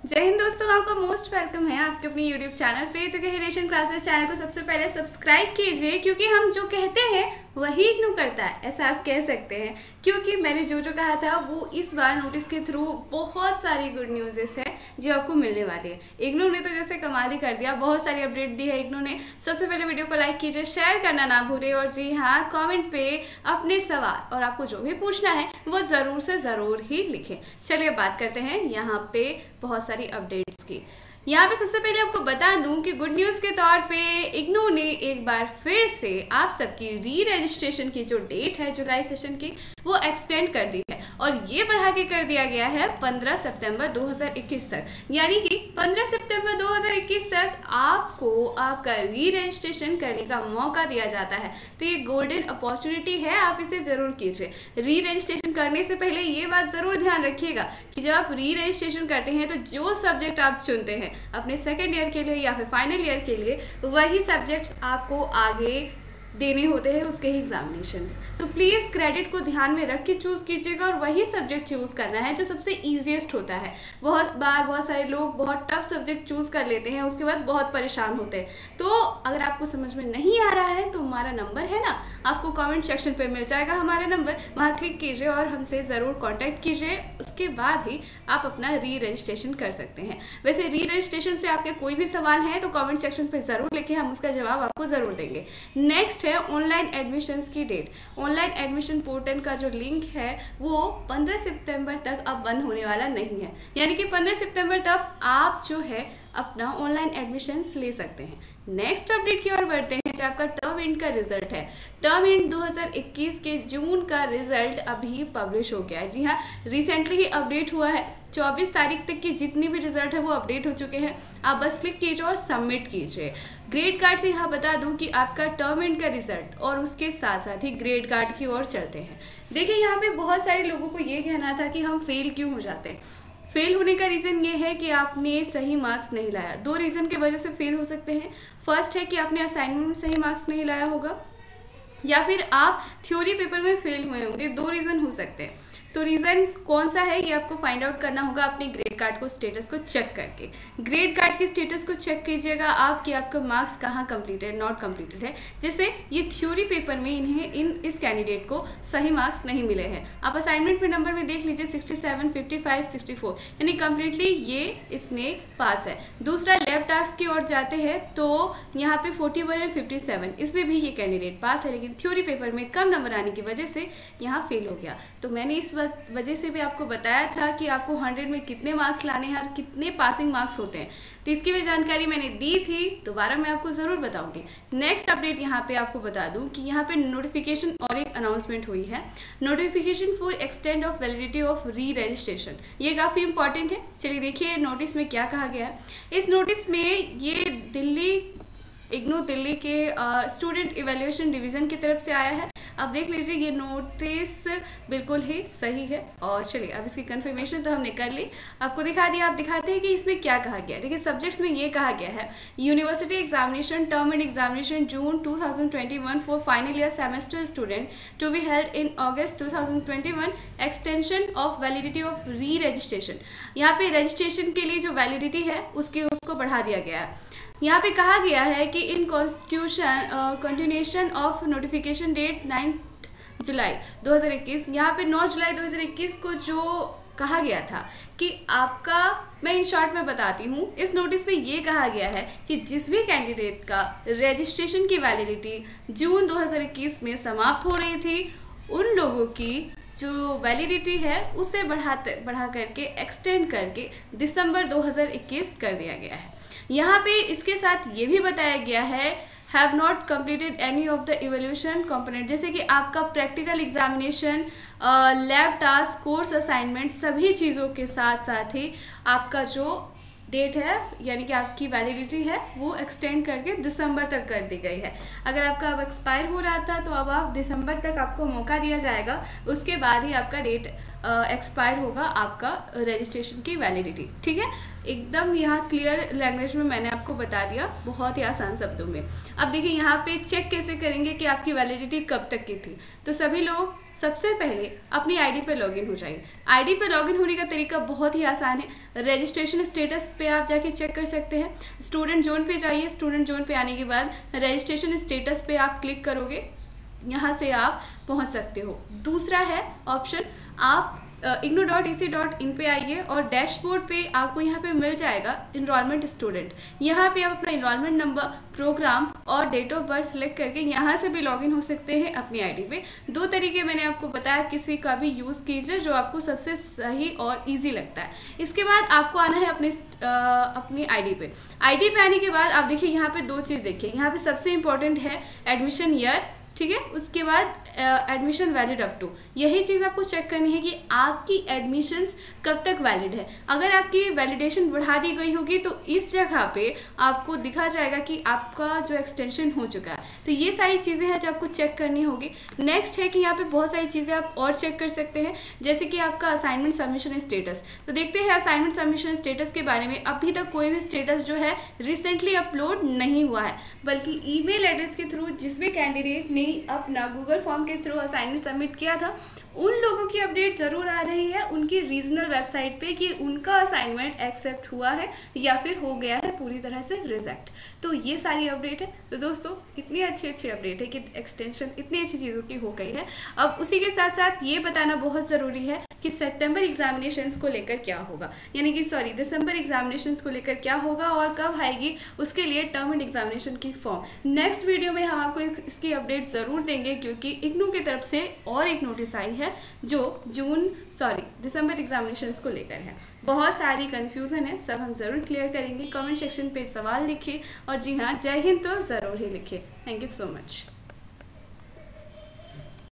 जय हिंद दोस्तों, आपका मोस्ट वेलकम है आपके अपने यूट्यूब चैनल पे जो कि रेशन क्लासेस चैनल को सबसे पहले सब्सक्राइब कीजिए, क्योंकि हम जो कहते हैं वही इग्नोर करता है, ऐसा आप कह सकते हैं। क्योंकि मैंने जो कहा था वो इस बार नोटिस के थ्रू बहुत सारी गुड न्यूज़ेस है जो आपको मिलने वाली है। इग्नोर ने तो जैसे कमाल ही कर दिया, बहुत सारी अपडेट दी है इग्नोर ने। सबसे पहले वीडियो को लाइक कीजिए, शेयर करना ना भूलिए, और जी हाँ, कॉमेंट पे अपने सवाल और आपको जो भी पूछना है वो ज़रूर से ज़रूर ही लिखें। चलिए बात करते हैं यहाँ पे बहुत सारी अपडेट्स की। यहाँ पे सबसे पहले आपको बता दूं कि गुड न्यूज़ के तौर पे इग्नोर ने एक बार फिर से आप सबकी री रजिस्ट्रेशन की जो डेट है जुलाई सेशन की वो एक्सटेंड कर दी है, और ये बढ़ा के कर दिया गया है 15 सितंबर 2021 तक। यानी कि 15 सितंबर 2021 तक आपको आपका री रजिस्ट्रेशन करने का मौका दिया जाता है। तो ये गोल्डन अपॉर्चुनिटी है, आप इसे ज़रूर कीजिए। री रजिस्ट्रेशन करने से पहले ये बात ज़रूर ध्यान रखिएगा कि जब आप री रजिस्ट्रेशन करते हैं तो जो सब्जेक्ट आप चुनते हैं अपने सेकेंड ईयर के लिए या फिर फाइनल ईयर के लिए, वही सब्जेक्ट्स आपको आगे देने होते हैं उसके ही एग्जामिनेशंस। तो प्लीज़ क्रेडिट को ध्यान में रख के चूज़ कीजिएगा और वही सब्जेक्ट चूज़ करना है जो सबसे ईजीएस्ट होता है। बहुत बार बहुत सारे लोग बहुत टफ सब्जेक्ट चूज़ कर लेते हैं, उसके बाद बहुत परेशान होते हैं। तो अगर आपको समझ में नहीं आ रहा है तो हमारा नंबर है ना, आपको कमेंट सेक्शन पे मिल जाएगा हमारा नंबर, वहाँ क्लिक कीजिए और हमसे ज़रूर कॉन्टैक्ट कीजिए। उसके बाद ही आप अपना री रजिस्ट्रेशन कर सकते हैं। वैसे री रजिस्ट्रेशन से आपके कोई भी सवाल है तो कॉमेंट सेक्शन पर ज़रूर लिखें, हम उसका जवाब आपको ज़रूर देंगे। नेक्स्ट है ऑनलाइन एडमिशन्स की डेट। ऑनलाइन एडमिशन पोर्टल का जो लिंक है वो 15 सितंबर तक अब बंद होने वाला नहीं है। यानी कि 15 सितंबर तक आप जो है अपना ऑनलाइन एडमिशन्स ले सकते हैं। नेक्स्ट अपडेट की ओर बढ़ते हैं जो आपका टर्म एंड का रिजल्ट है। टर्म एंड 2021 के जून का रिजल्ट अभी पब्लिश हो गया है। जी हाँ, रिसेंटली ही अपडेट हुआ है। 24 तारीख तक की जितनी भी रिजल्ट है वो अपडेट हो चुके हैं। आप बस क्लिक कीजिए और सबमिट कीजिए। ग्रेड कार्ड से यहाँ बता दूं कि आपका टर्म एंड का रिजल्ट और उसके साथ साथ ही ग्रेड कार्ड की ओर चलते हैं। देखिए, यहाँ पे बहुत सारे लोगों को ये कहना था कि हम फेल क्यों हो जाते हैं। फेल होने का रीज़न ये है कि आपने सही मार्क्स नहीं लाया। दो रीज़न की वजह से फेल हो सकते हैं। फर्स्ट है कि आपने असाइनमेंट में सही मार्क्स नहीं लाया होगा, या फिर आप थ्योरी पेपर में फेल हुए होंगे। दो रीज़न हो सकते हैं। तो रीज़न कौन सा है ये आपको फाइंड आउट करना होगा अपने ग्रेड कार्ड को स्टेटस को चेक करके। ग्रेड कार्ड के स्टेटस को चेक कीजिएगा आप कि आपका मार्क्स कहाँ कंप्लीटेड नॉट कंप्लीटेड है। जैसे ये थ्योरी पेपर में इस कैंडिडेट को सही मार्क्स नहीं मिले हैं। आप असाइनमेंट में नंबर में देख लीजिए 67, 55, 64, यानी कम्प्लीटली ये इसमें पास है। दूसरा लैब टास्क की ओर जाते हैं तो यहाँ पे 41 और 57, इसमें भी ये कैंडिडेट पास है, लेकिन थ्योरी पेपर में कम नंबर आने की वजह से यहाँ फेल हो गया। तो मैंने इस वजह से भी आपको बताया था कि आपको 100 में कितने मार्क्स लाने हैं और कितने पासिंग मार्क्स होते हैं। तो इसकी भी जानकारी मैंने दी थी, दोबारा मैं आपको ज़रूर बताऊंगी। नेक्स्ट अपडेट यहाँ पे आपको बता दूं कि यहाँ पे नोटिफिकेशन और एक अनाउंसमेंट हुई है। Notification for extend of validity of re registration, ये काफ़ी इंपॉर्टेंट है। चलिए देखिए नोटिस में क्या कहा गया है। इस नोटिस में ये इग्नोर दिल्ली के स्टूडेंट इवैल्यूएशन डिवीज़न की तरफ से आया है। अब देख लीजिए ये नोटिस बिल्कुल ही सही है। और चलिए अब इसकी कंफर्मेशन तो हमने कर ली, आपको दिखा दिया। आप दिखाते हैं कि इसमें क्या कहा गया है। देखिए सब्जेक्ट्स में ये कहा गया है, university examination term end examination June 2021 for final year semester student to be held in August 2021, extension of validity of re registration. यहाँ पे रजिस्ट्रेशन के लिए जो वैलिडिटी है उसको बढ़ा दिया गया है। यहाँ पे कहा गया है कि in continuation of notification date 9 July 2021, यहाँ पे 9 जुलाई 2021 को जो कहा गया था कि आपका, मैं इन शॉर्ट में बताती हूँ, इस नोटिस में ये कहा गया है कि जिस भी कैंडिडेट का रजिस्ट्रेशन की वैलिडिटी जून 2021 में समाप्त हो रही थी, उन लोगों की जो वैलिडिटी है उसे बढ़ा करके एक्सटेंड करके दिसंबर 2021 कर दिया गया है। यहाँ पे इसके साथ ये भी बताया गया है, have not completed any of the evaluation component, जैसे कि आपका practical examination, lab task, course assignment, सभी चीज़ों के साथ साथ ही आपका जो डेट है यानी कि आपकी वैलिडिटी है वो एक्सटेंड करके दिसंबर तक कर दी गई है। अगर आपका अब एक्सपायर हो रहा था तो अब आप दिसंबर तक आपको मौका दिया जाएगा, उसके बाद ही आपका डेट एक्सपायर होगा आपका रजिस्ट्रेशन की वैलिडिटी। ठीक है, एकदम यहाँ क्लियर लैंग्वेज में मैंने आपको बता दिया, बहुत ही आसान शब्दों में। अब देखिए यहाँ पे चेक कैसे करेंगे कि आपकी वैलिडिटी कब तक की थी। तो सभी लोग सबसे पहले अपनी आईडी पे लॉगिन हो जाइए। आईडी पे लॉगिन होने का तरीका बहुत ही आसान है। रजिस्ट्रेशन स्टेटस पे आप जाके चेक कर सकते हैं। स्टूडेंट जोन पे जाइए। स्टूडेंट जोन पे आने के बाद रजिस्ट्रेशन स्टेटस पे आप क्लिक करोगे, यहाँ से आप पहुँच सकते हो। दूसरा है ऑप्शन, आप ignou.ac.in पे आइए और डैशबोर्ड पे आपको यहाँ पे मिल जाएगा इनरोलमेंट स्टूडेंट। यहाँ पे आप अपना इनरोलमेंट नंबर, प्रोग्राम और डेट ऑफ बर्थ सेलेक्ट करके यहाँ से भी लॉगिन हो सकते हैं अपनी आईडी पे। 2 तरीके मैंने आपको बताया, किसी का भी यूज़ कीजिए जो आपको सबसे सही और ईजी लगता है। इसके बाद आपको आना है अपनी आईडी पे। आईडी पे आने के बाद आप देखिए यहाँ पे 2 चीज़ देखिए। यहाँ पे सबसे इंपॉर्टेंट है एडमिशन ईयर, ठीक है। उसके बाद एडमिशन वैलिड अप टू, यही चीज़ आपको चेक करनी है कि आपकी एडमिशन्स कब तक वैलिड है। अगर आपकी वैलिडेशन बढ़ा दी गई होगी तो इस जगह पे आपको दिखा जाएगा कि आपका जो एक्सटेंशन हो चुका है। तो ये सारी चीज़ें हैं जो आपको चेक करनी होगी। नेक्स्ट है कि यहाँ पे बहुत सारी चीज़ें आप और चेक कर सकते हैं, जैसे कि आपका असाइनमेंट सबमिशन स्टेटस। तो देखते हैं असाइनमेंट सबमिशन स्टेटस के बारे में। अभी तक कोई भी स्टेटस जो है रिसेंटली अपलोड नहीं हुआ है, बल्कि ईमेल एड्रेस के थ्रू जिस भी कैंडिडेट ने अपना गूगल फॉर्म के थ्रू असाइनमेंट सबमिट किया था, उन लोगों की अपडेट ज़रूर आ रही है उनकी रीजनल वेबसाइट पे कि उनका असाइनमेंट एक्सेप्ट हुआ है या फिर हो गया है पूरी तरह से रिजेक्ट। तो ये सारी अपडेट है। तो दोस्तों इतनी अच्छी अपडेट है कि एक्सटेंशन इतनी अच्छी चीज़ों की हो गई है। अब उसी के साथ साथ ये बताना बहुत ज़रूरी है कि सितंबर एग्जामिनेशंस को लेकर क्या होगा, यानी कि दिसंबर एग्जामिनेशंस को लेकर क्या होगा और कब आएगी उसके लिए टर्म एंड एग्जामिनेशन की फॉर्म। नेक्स्ट वीडियो में हम आपको इसकी अपडेट ज़रूर देंगे, क्योंकि इग्नू की तरफ से और एक नोटिस आई है जो दिसंबर एग्जामिनेशंस को लेकर है। बहुत सारी कन्फ्यूज़न है, सब हम ज़रूर क्लियर करेंगे। कमेंट सेक्शन पे सवाल लिखिए और जी हाँ, जय हिंद तो ज़रूर ही लिखिए। Thank you so much.